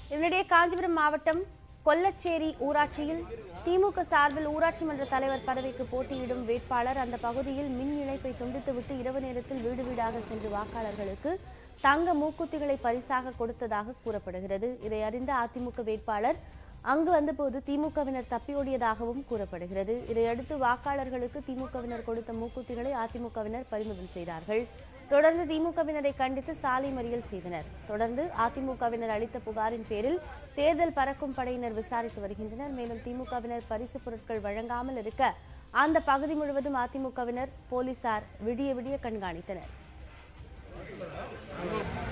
இதனிடையே காஞ்சிபுரம் மாவட்டம் கொல்லச்சேரி ஊராட்சியில் திமுக சார்பில் ஊராட்சி மன்ற தலைவர் பதவிக்கு போட்டியிடும் வேட்பாளர் அந்த பகுதியில் மின் இணைப்பை துண்டித்துவிட்டு இரவு நேரத்தில் வீடு வீடாக சென்று வாக்காளர்களுக்கு தங்க மூக்குத்திகளை பரிசாக கொடுத்ததாக கூறப்படுகிறது. இதை அறிந்த அதிமுக வேட்பாளர் அங்கு வந்தபோது திமுகவினர் தப்பியோடியதாகவும் கூறப்படுகிறது. இதையடுத்து வாக்காளர்களுக்கு திமுகவினர் கொடுத்த மூக்குத்திகளை அதிமுகவினர் பறிமுதல் செய்தார்கள். தொடர்ந்து திமுகவினரை கண்டித்து சாலை மறியல் செய்தனர். தொடர்ந்து அதிமுகவினர் அளித்த புகாரின் பேரில் தேர்தல் பறக்கும் படையினர் விசாரித்து வருகின்றனர். மேலும் திமுகவினர் பரிசு பொருட்கள் வழங்காமல் இருக்க அந்த பகுதி முழுவதும் அதிமுகவினர் போலீசார் விடிய விடிய கண்காணித்தனர்.